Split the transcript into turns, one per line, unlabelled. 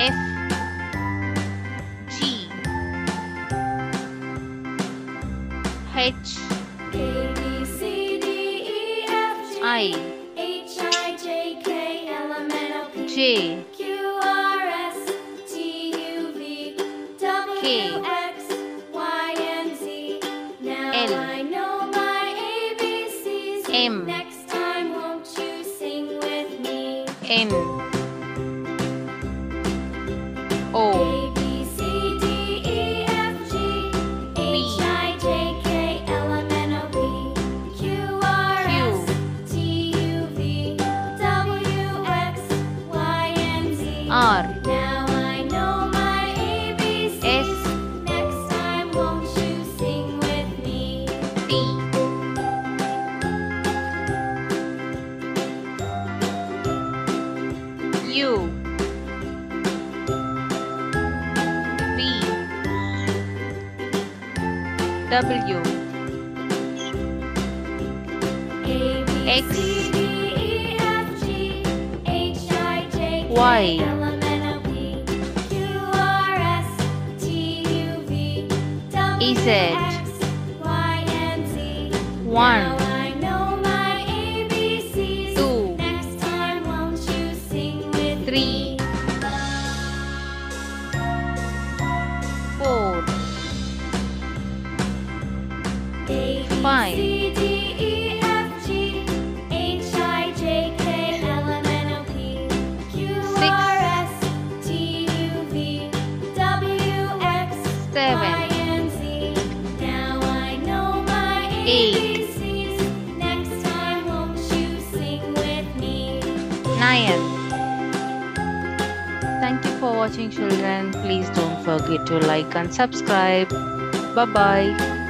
F G H
A B C D E F G
I
H I J K L M N O P
J
Q R S T U V W
K
X Y and Z. Now
L
I know my ABCs.
M
Next time won't you sing with me?
N O
A B C D E F G H I J K L M N O P Q R S T U V W X Y and Z.
R
Now I know my ABCs.
S
Next time won't you sing with me?
T U V W
A B
X
C D E F G H I J K
Y
L M N O P Q R S T U V W
Z
X Y and Z.
1
Now I know my ABCs.
2
Next time won't you sing with
3
me?
4
A B
5
C D E F G H I J K L M N O P Q R S T U V W X
7
Y and Z. Now I know my
8
ABCs. Next time won't you sing with me?
9 Thank you for watching, children. Please don't forget to like and subscribe. Bye bye.